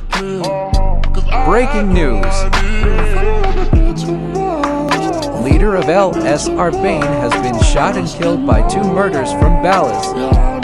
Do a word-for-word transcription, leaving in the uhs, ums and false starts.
Breaking news. Leader of L S R Bane has been shot and killed by two murders from Ballas.